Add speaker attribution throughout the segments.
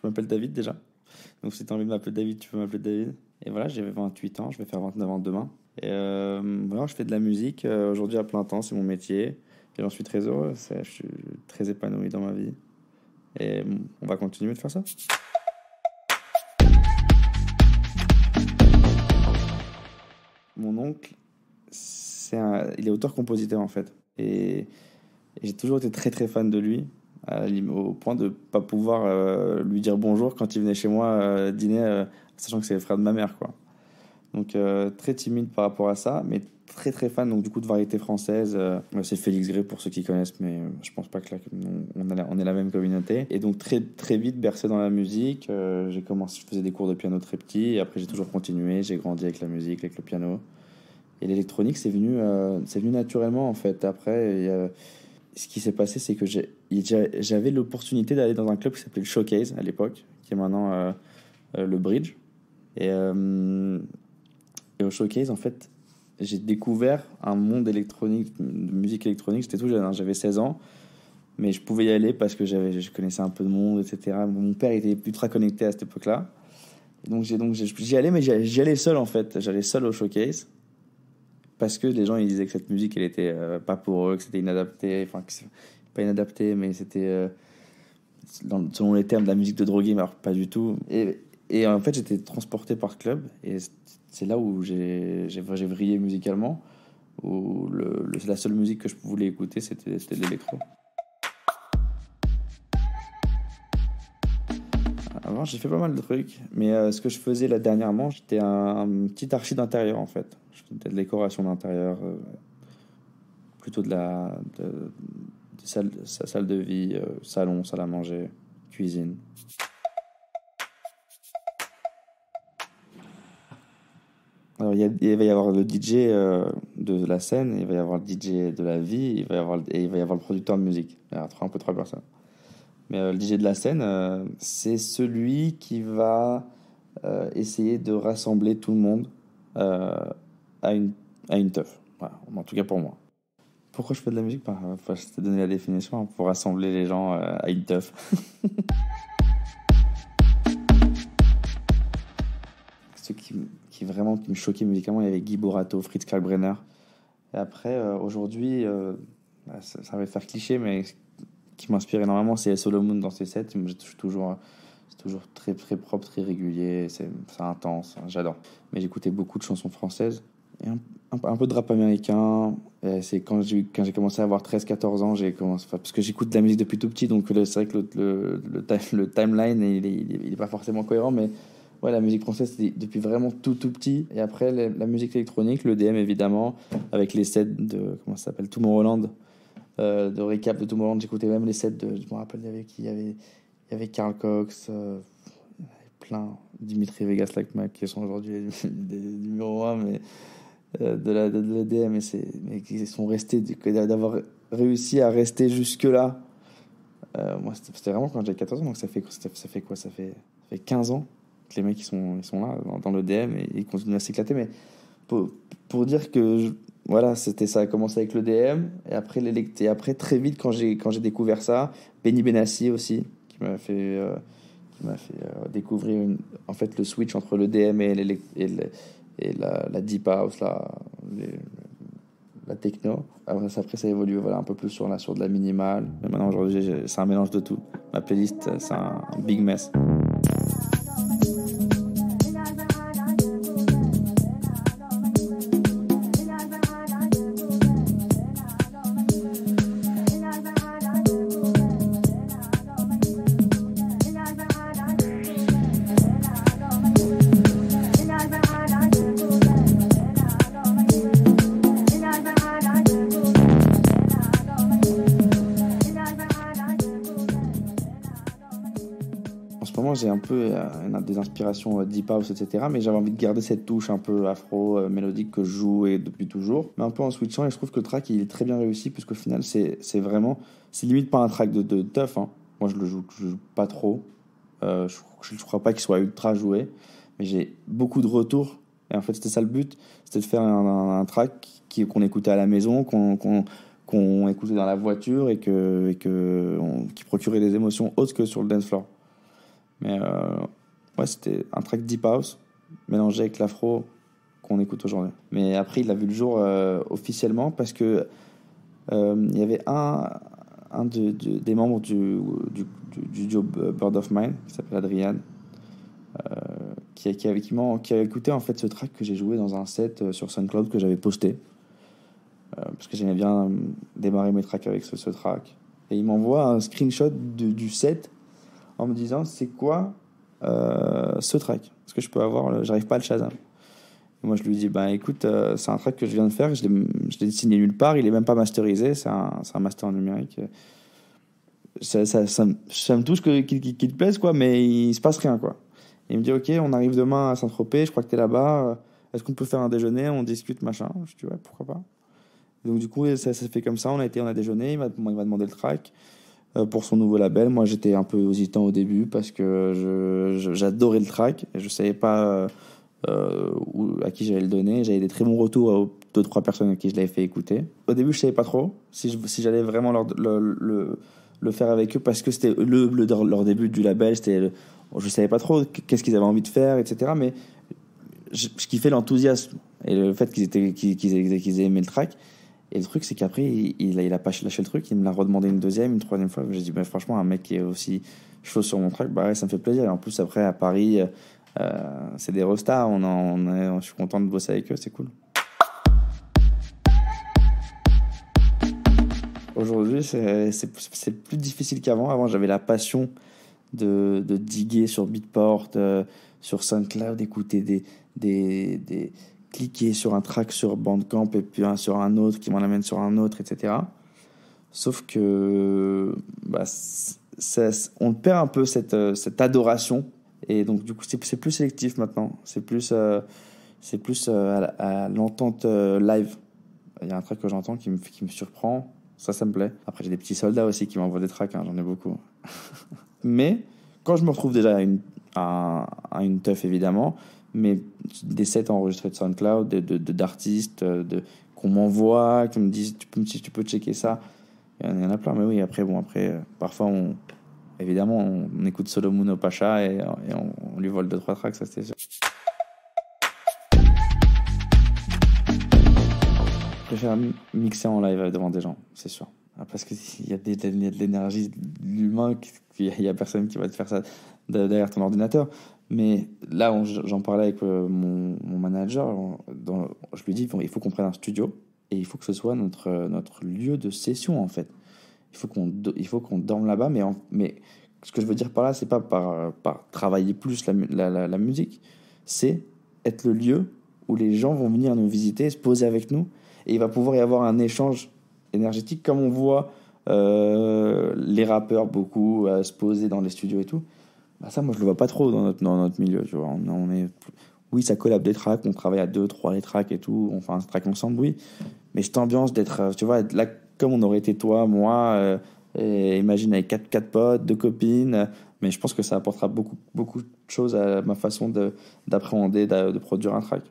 Speaker 1: m'appelle David déjà. Donc si tu as envie de m'appeler David, tu peux m'appeler David. Et voilà, j'ai 28 ans, je vais faire 29 ans demain. Et voilà, je fais de la musique aujourd'hui à plein temps, c'est mon métier. Et j'en suis très heureux, je suis très épanoui dans ma vie. Et on va continuer de faire ça. Mon oncle, il est auteur-compositeur en fait. Et j'ai toujours été très très fan de lui, au point de ne pas pouvoir lui dire bonjour quand il venait chez moi dîner, sachant que c'est le frère de ma mère, quoi. Donc très timide par rapport à ça, mais très très fan donc du coup de variété française. C'est Félix Gray pour ceux qui connaissent, mais je pense pas que là, on est la même communauté. Et donc très très vite bercé dans la musique. Je faisais des cours de piano très petit, et après j'ai toujours continué. J'ai grandi avec la musique, avec le piano. Et l'électronique, c'est venu naturellement en fait. Après, ce qui s'est passé, c'est que j'avais l'opportunité d'aller dans un club qui s'appelait le Showcase à l'époque, qui est maintenant le Bridge. Et, et au Showcase, en fait, j'ai découvert un monde électronique, de musique électronique. J'étais tout jeune, hein, j'avais 16 ans, mais je pouvais y aller parce que je connaissais un peu de monde, etc. Mon père était ultra connecté à cette époque-là. Donc j'y allais, mais j'y allais seul en fait. J'allais seul au Showcase parce que les gens ils disaient que cette musique elle était pas pour eux, que c'était inadapté. Enfin, pas inadapté, mais c'était selon les termes de la musique de drogué, mais alors pas du tout. Et en fait, j'étais transporté par ce club, et c'est là où j'ai vrillé musicalement, où la seule musique que je voulais écouter, c'était de l'électro. Avant, j'ai fait pas mal de trucs, mais ce que je faisais là dernièrement, j'étais un petit archi d'intérieur, en fait. Je faisais de la décoration d'intérieur, plutôt sa salle de vie, salon, salle à manger, cuisine. Alors, il va y avoir le DJ de la scène, il va y avoir le DJ de la vie, il va y avoir le producteur de musique. Il y a un peu trois personnes. Mais le DJ de la scène, c'est celui qui va essayer de rassembler tout le monde euh, à une teuf. Voilà, en tout cas pour moi. Pourquoi je fais de la musique? Enfin, je t'ai donné la définition, hein, pour rassembler les gens à une teuf. Ce qui vraiment qui me choquait musicalement, il y avait Guy Borato, Fritz Kalkbrenner. Et après, aujourd'hui, ça va faire cliché, mais ce qui m'inspire énormément, c'est Solomon dans ses sets. C'est toujours très, très propre, très régulier, c'est intense, hein, j'adore. Mais j'écoutais beaucoup de chansons françaises et un peu de rap américain. Et c'est quand j'ai commencé à avoir 13-14 ans, parce que j'écoute de la musique depuis tout petit, donc c'est vrai que le timeline, il est pas forcément cohérent, mais ouais, la musique française, c'est depuis vraiment tout petit. Et après, la musique électronique, le l'EDM évidemment, avec les sets de, comment ça s'appelle, Tomorrowland, de récap de Tomorrowland. J'écoutais même les sets je me rappelle, il y avait Carl Cox, il y avait plein, Dimitri Vegas, Like Mac, qui sont aujourd'hui des numéros 1, mais de l'EDM, mais qui sont restés, d'avoir réussi à rester jusque-là. Moi, c'était vraiment quand j'avais 14 ans, donc ça fait quoi? Ça fait 15 ans que les mecs ils sont là dans le DM, et ils continuent à s'éclater. Mais pour dire que voilà, ça a commencé avec le DM, et après très vite quand j'ai découvert ça, Benny Benassi aussi, qui m'a fait découvrir en fait le switch entre le DM et la deep house, la techno. Après ça évolue, voilà, un peu plus sur de la minimale. Mais maintenant aujourd'hui c'est un mélange de tout. Ma playlist, c'est un big mess. J'ai un peu des inspirations deep house, etc. Mais j'avais envie de garder cette touche un peu afro, mélodique que je joue depuis toujours. Mais un peu en switchant, et je trouve que le track il est très bien réussi, puisqu'au final c'est limite pas un track de teuf, hein. Moi je joue pas trop. Je crois pas qu'il soit ultra joué, mais j'ai beaucoup de retours. Et en fait c'était ça le but, c'était de faire un track qu'on écoutait à la maison, qu'on écoutait dans la voiture, et qui procurait des émotions autres que sur le dance floor. Mais ouais, c'était un track deep house mélangé avec l'afro qu'on écoute aujourd'hui. Mais après, il a vu le jour officiellement parce que il y avait des membres du duo Bird of Mine qui s'appelle Adrian qui a écouté en fait ce track que j'ai joué dans un set sur SoundCloud que j'avais posté parce que j'aimais bien démarrer mes tracks avec ce track. Et il m'envoie un screenshot du set en me disant c'est quoi ce track, est-ce que je peux avoir j'arrive pas à le Shazam. Et moi je lui dis bah écoute c'est un track que je viens de faire, je l'ai signé nulle part, il est même pas masterisé, c'est un master numérique. Ça me touche qu'il te plaise quoi, mais il se passe rien quoi. Et il me dit ok on arrive demain à Saint-Tropez, je crois que t'es là-bas, est-ce qu'on peut faire un déjeuner, on discute machin. Je dis ouais pourquoi pas. Donc du coup ça s'est fait comme ça, on a déjeuné, il m'a demandé le track pour son nouveau label. Moi j'étais un peu hésitant au début parce que j'adorais le track et je savais pas à qui j'allais le donner. J'avais des très bons retours aux 2-3 personnes à qui je l'avais fait écouter. Au début je savais pas trop si j'allais vraiment le faire avec eux parce que c'était leur début du label, je savais pas trop qu'est-ce qu'ils avaient envie de faire, etc. Mais je kiffais l'enthousiasme et le fait qu'ils aient aimé le track. Et le truc, c'est qu'après, il a pas lâché le truc, il me l'a redemandé une deuxième, une troisième fois. J'ai dit, bah, franchement, un mec qui est aussi chaud sur mon track, bah ouais, ça me fait plaisir. Et en plus, après, à Paris, c'est des restas, je suis content de bosser avec eux, c'est cool. Aujourd'hui, c'est plus difficile qu'avant. Avant, j'avais la passion de diguer sur Beatport, sur SoundCloud, d'écouter cliquer sur un track sur Bandcamp et puis sur un autre qui m'en amène sur un autre, etc. Sauf que bah, on perd un peu cette adoration et donc du coup c'est plus sélectif maintenant. C'est plus à l'entente live. Il y a un track que j'entends qui me surprend. Ça me plaît. Après, j'ai des petits soldats aussi qui m'envoient des tracks, hein, j'en ai beaucoup. Mais quand je me retrouve déjà à une teuf, évidemment, mais des sets enregistrés de SoundCloud, d'artistes, qu'on m'envoie, qui me disent si tu peux checker ça. Il y en a plein, mais oui, après, parfois, évidemment, on écoute Solomon Pacha et on lui vole 2-3 tracks, ça c'est sûr. Je préfère mixer en live devant des gens, c'est sûr. Parce qu'il y a de l'énergie de l'humain, il n'y a personne qui va te faire ça derrière ton ordinateur. Mais là, j'en parlais avec mon manager. Je lui dis il faut qu'on prenne un studio et il faut que ce soit notre lieu de session, en fait. Il faut qu'on dorme là-bas. Mais ce que je veux dire par là, c'est pas par travailler plus la musique, c'est être le lieu où les gens vont venir nous visiter, se poser avec nous. Et il va pouvoir y avoir un échange énergétique, comme on voit les rappeurs beaucoup se poser dans les studios et tout. Bah ça, moi, je le vois pas trop dans notre milieu. Tu vois. Oui, ça collab des tracks, on travaille à 2-3 les tracks et tout, on fait un track ensemble, oui. Mais cette ambiance d'être, tu vois, là, comme on aurait été toi, moi, et imagine avec 4 potes, 2 copines. Mais je pense que ça apportera beaucoup, beaucoup de choses à ma façon d'appréhender, de produire un track.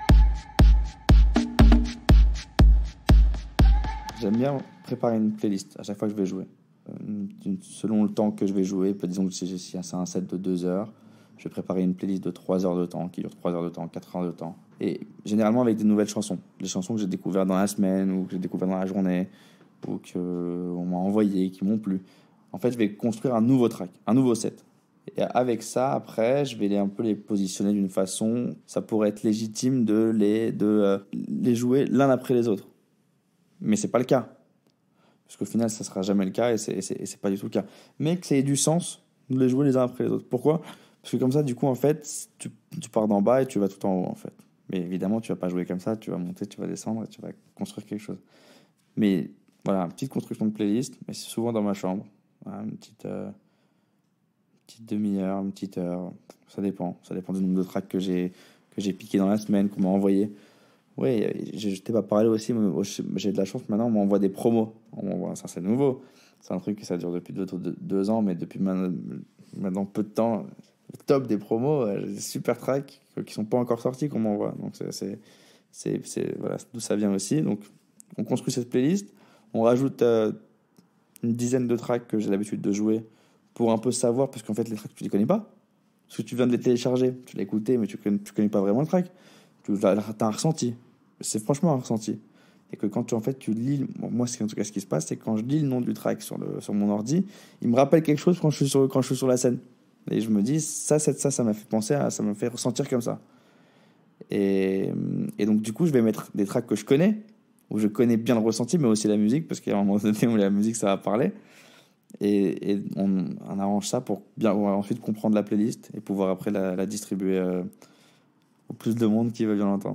Speaker 1: J'aime bien préparer une playlist à chaque fois que je vais jouer. Selon le temps que je vais jouer, disons que si c'est un set de 2 heures, je vais préparer une playlist de 3 heures de temps, qui dure 3 heures de temps, 4 heures de temps. Et généralement avec des nouvelles chansons. Des chansons que j'ai découvertes dans la semaine, ou que j'ai découvertes dans la journée, ou qu'on m'a envoyé, qui m'ont plu. En fait, je vais construire un nouveau track, un nouveau set. Et avec ça, après, je vais un peu les positionner d'une façon, ça pourrait être légitime de les jouer l'un après les autres. Mais c'est pas le cas. Parce qu'au final, ça sera jamais le cas et c'est pas du tout le cas. Mais que ça ait du sens de les jouer les uns après les autres. Pourquoi ? Parce que comme ça, du coup, en fait, tu pars d'en bas et tu vas tout en haut, en fait. Mais évidemment, tu vas pas jouer comme ça, tu vas monter, tu vas descendre et tu vas construire quelque chose. Mais voilà, une petite construction de playlist, mais c'est souvent dans ma chambre. Voilà, une petite demi-heure, une petite heure. Ça dépend du nombre de tracks que j'ai piqué dans la semaine, qu'on m'a envoyé. Oui, je t'ai pas parlé aussi, mais j'ai de la chance maintenant, on m'envoie des promos. Ça, c'est nouveau. C'est un truc que ça dure depuis 2 ans, mais depuis maintenant peu de temps, le top des promos, des super tracks qui sont pas encore sortis qu'on m'envoie. Donc voilà d'où ça vient aussi. Donc on construit cette playlist, on rajoute une dizaine de tracks que j'ai l'habitude de jouer pour un peu savoir, parce qu'en fait, les tracks, tu les connais pas. Parce que tu viens de les télécharger, tu l'as écouté, mais tu connais pas vraiment le track. Tu as un ressenti. C'est franchement un ressenti. Et que quand tu lis, moi, c'est en tout cas ce qui se passe, c'est que quand je lis le nom du track sur mon ordi, il me rappelle quelque chose quand je suis sur la scène. Et je me dis, ça m'a fait penser ça m'a fait ressentir comme ça. Et donc, du coup, je vais mettre des tracks que je connais, où je connais bien le ressenti, mais aussi la musique, parce qu'il y a un moment donné où la musique, ça va parler. Et on arrange ça pour bien ensuite comprendre la playlist et pouvoir après la distribuer au plus de monde qui veut bien l'entendre.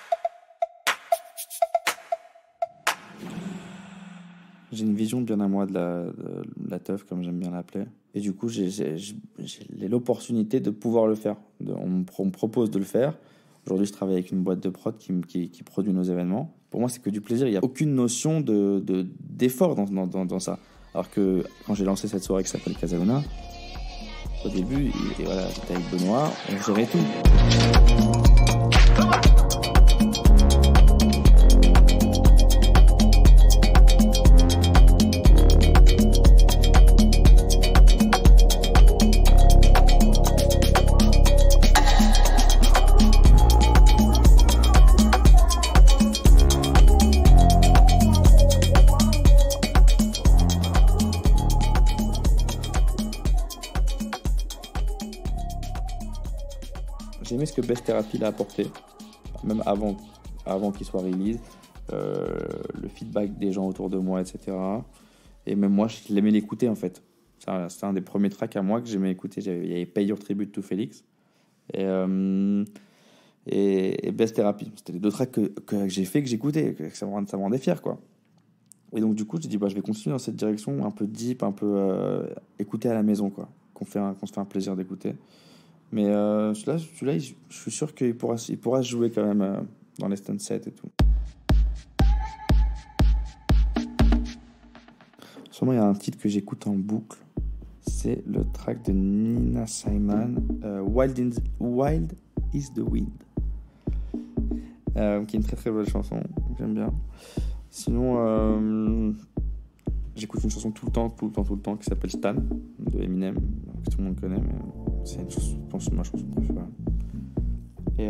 Speaker 1: J'ai une vision bien à moi de la teuf, comme j'aime bien l'appeler. Et du coup, j'ai l'opportunité de pouvoir le faire. On me propose de le faire. Aujourd'hui, je travaille avec une boîte de prod qui produit nos événements. Pour moi, c'est que du plaisir. Il n'y a aucune notion d'effort dans ça. Alors que quand j'ai lancé cette soirée qui s'appelle Casaluna, au début, j'étais avec Benoît, on gérait tout. J'ai aimé ce que Best Therapy l'a apporté, même avant qu'il soit release, le feedback des gens autour de moi, etc. Et même moi, je l'aimais l'écouter en fait. C'était un des premiers tracks à moi que j'aimais écouter. Il y avait Pay Your Tribute to Félix et Best Therapy. C'était les deux tracks que j'ai fait, que j'écoutais, que ça me rendait fier, quoi. Et donc du coup, j'ai dit, je vais continuer dans cette direction, un peu deep, un peu écouter à la maison, quoi. Qu'on se fait un plaisir d'écouter. Mais celui-là, je suis sûr qu'il pourra se jouer quand même dans les stand sets et tout. Sûrement, il y a un titre que j'écoute en boucle. C'est le track de Nina Simon, Wild is the Wind. Qui est une très très belle chanson, j'aime bien. Sinon, j'écoute une chanson tout le temps qui s'appelle Stan de Eminem, que tout le monde connaît, mais c'est je pense ma chanson préférée. Et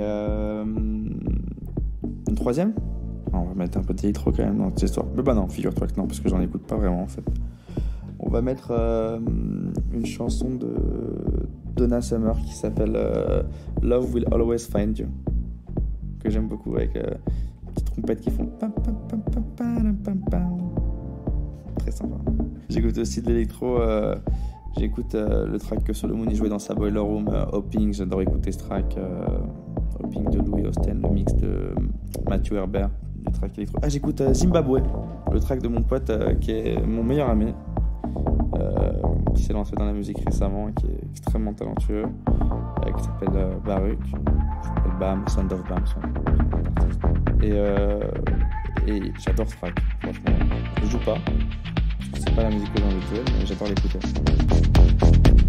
Speaker 1: une troisième, on va mettre un peu d'électro quand même dans cette histoire. Mais non, figure-toi que non, parce que j'en écoute pas vraiment en fait. On va mettre une chanson de Donna Summer qui s'appelle Love Will Always Find You, que j'aime beaucoup, avec une petite trompette qui font pam pam pam pam pam pam pam. Très sympa. J'écoute aussi de l'électro. J'écoute le track que Solomon jouait dans sa Boiler Room, Hopping. J'adore écouter ce track. Hopping de Louis Austin, le mix de Matthew Herbert, du track électro. J'écoute Zimbabwe, le track de mon pote qui est mon meilleur ami, qui s'est lancé dans la musique récemment et qui est extrêmement talentueux, qui s'appelle Baruch, Bam, Sound of Bam, et j'adore ce track, franchement. Je joue pas, c'est pas la musique que j'ai envie de jouer, mais j'adore l'écouter.